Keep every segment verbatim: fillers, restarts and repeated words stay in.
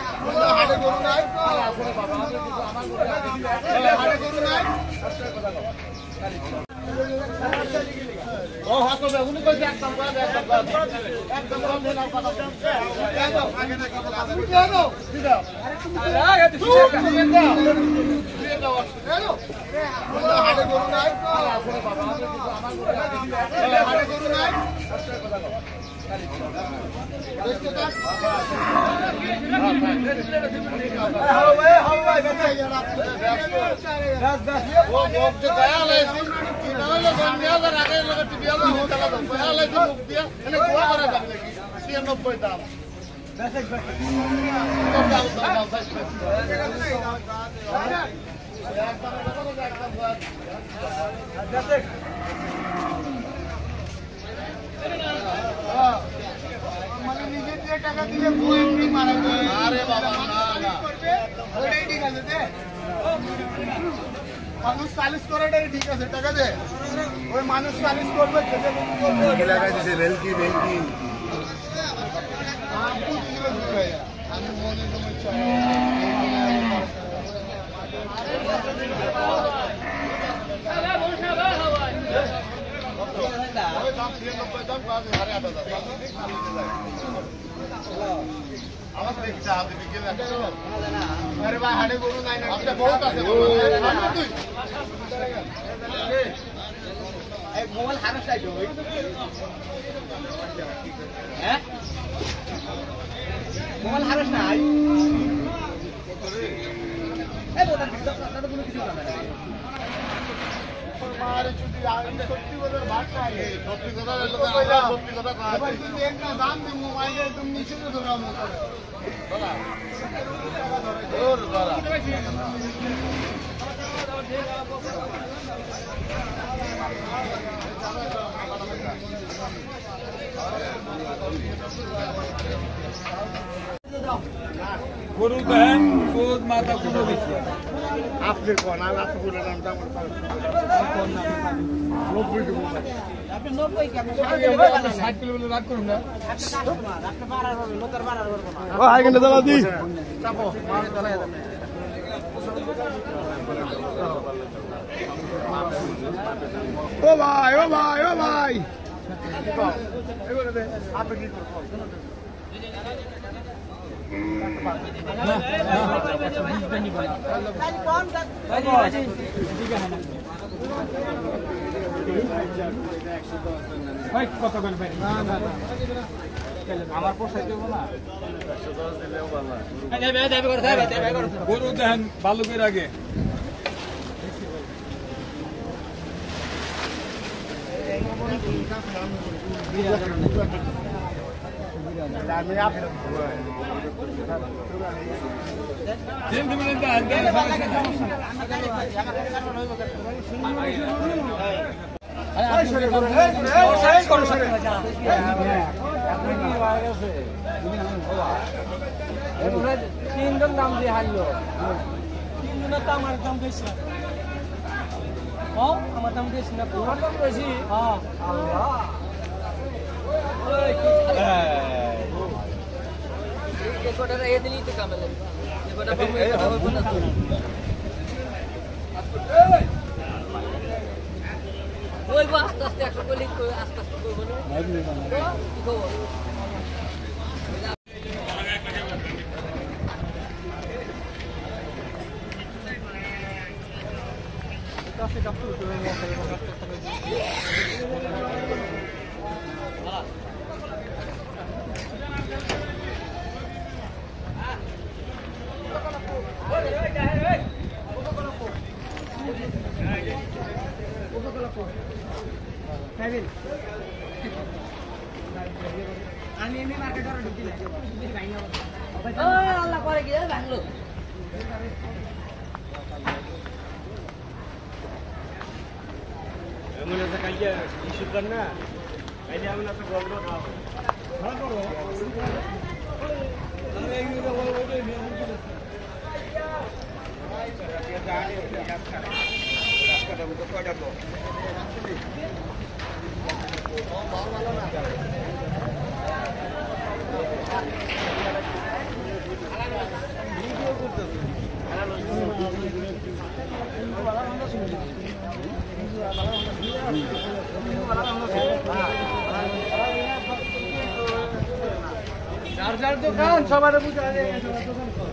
ও হাসো বেগুনি কই একদম কর একদম কর একদম কর দেন আর কথা দাও আগে না কথা দাও কি দাও কি দাও আরে আগে তুই দিয়ে দাও দিয়ে দাও হ্যালো হাড়ে গরু নাই আসলে বাবা আমার কিছু আমার গরু হাড়ে গরু নাই কথা দাও দেখতে দাও হাও ভাই হাও ভাই বেচাই यार बस बस वो वो जो गया ले কিনালে গন্ডিয়া দা আগে লগে টিপিয়া দা হোটেল দা পয়সা লাই মুখ দিয়া এনে কোয়া করে দাম নাকি নব্বই দাম বেসে বেসে কত দাম দাম বেসে মানে নিজে দিয়ে টাকা দিলে বই এমনি মারাবে আরে বাবা না না ওইটাই ঠিক আছে দে মানুষ চালিশ করাটাই ঠিক আছে টাকা দে ওই মানুষ চালিশ করবে খেতে করবে লাগাই দিছে ভেলকি ভেলকি আমি মনে মনে চাই আরে বলছা ভাই হাওয়াই ওই দাম নব্বই দাম কাজে সাড়ে আট হাজার আমার দেখি চা দিবি কি না আরে ভাই হাড়ে গরু নাই না আপনি বহুত আছে তুই এই মোবাইল হারাস নাই তো হ্যাঁ মোবাইল হারাস নাই এই বোতাম দাদা কোনো কিছু না মারে চুটি আমি সত্যি বলে ভাত খাই সত্যি কথা বললে সত্যি কথা কয় ভাই তুই এক না দাম দি মোবাইলে তুমি নিচে ধরা মত ধরা ধর ধরা গরু দেন দুধ মাথা কুটো দিচ্ছে আপনি কোন আর আপনি বলে দাম দাম নব্বই দেব আপনি নব্বই কি আপনি ষাট কিলো বলে রাখ করুন না আপনি বাড়ার হবে লোকের বাড়ার করব না ও হাই গন্ডা দাও দি চাপো মারে দাঁড়ায় দেন ও ভাই ও ভাই ও ভাই এবারে দে আপনি কি করবেন আমার পোষাই দেবো না গরু দেন বালুকের আগে তিনজন দাম দিয়ে হারলো তিনজনের তো আমার দাম বেশি আমার দাম বেশি না তোমার দাম বেশি হ্যাঁ আস্তে আস্তে একশো করে আস্তে আস্তে করবো না আল্লাহ করে কি ভাঙলো মনে হচ্ছে কালকে ইস্যুর না কালকে আমি একটা গল্প ভালো না যার দোকান সবার বুঝা যায় সবার দোকান কর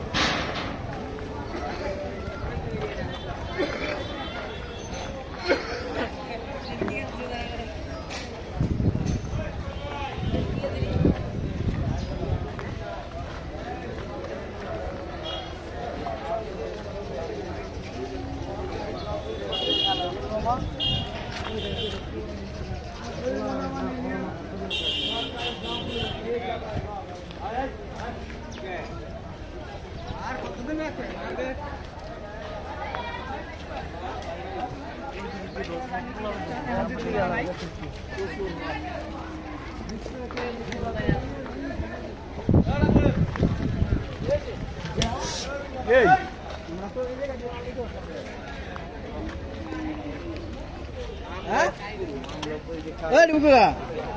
এই হ্যাঁ ওই ঢুকা